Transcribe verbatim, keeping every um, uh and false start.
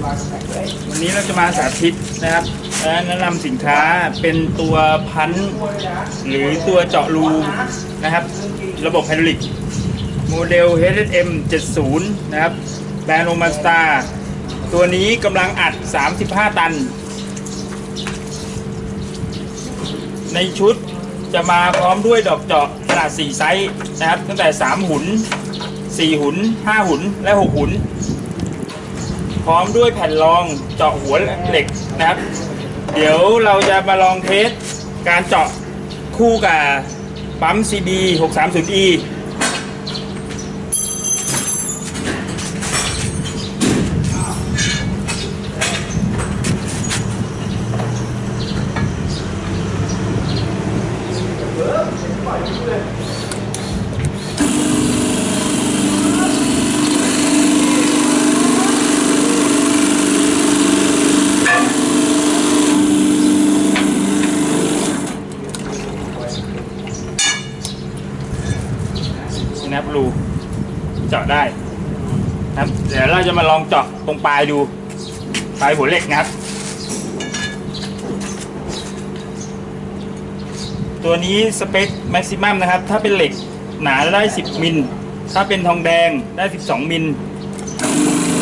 วันนี้เราจะมาสาธิตนะครับและแนะนำสินค้าเป็นตัวพันหรือตัวเจาะรูนะครับระบบไฮดรอลิกโมเดล เอช เอส เอ็ม เจ็ดสิบ นะครับแบรนด์โอมาสตาร์ตัวนี้กำลังอัดสามสิบห้าตันในชุดจะมาพร้อมด้วยดอกเจาะขนาดสี่ไซส์นะครับตั้งแต่สามหุนสี่หุนห้าหุนและหกหุนพร้อมด้วยแผ่นรองเจาะหัวเหล็กนะครับเดี๋ยวเราจะมาลองเทสการเจาะคู่กับปั๊ม ซี บี หกสามศูนย์ อี นะครับรูเจาะได้นะครับเดี๋ยวเราจะมาลองเจาะตรงปลายดูปลายหัวเหล็กนะครับตัวนี้สเปคแม็กซิมัมนะครับถ้าเป็นเหล็กหนาได้สิบมิลถ้าเป็นทองแดงได้สิบสองมิล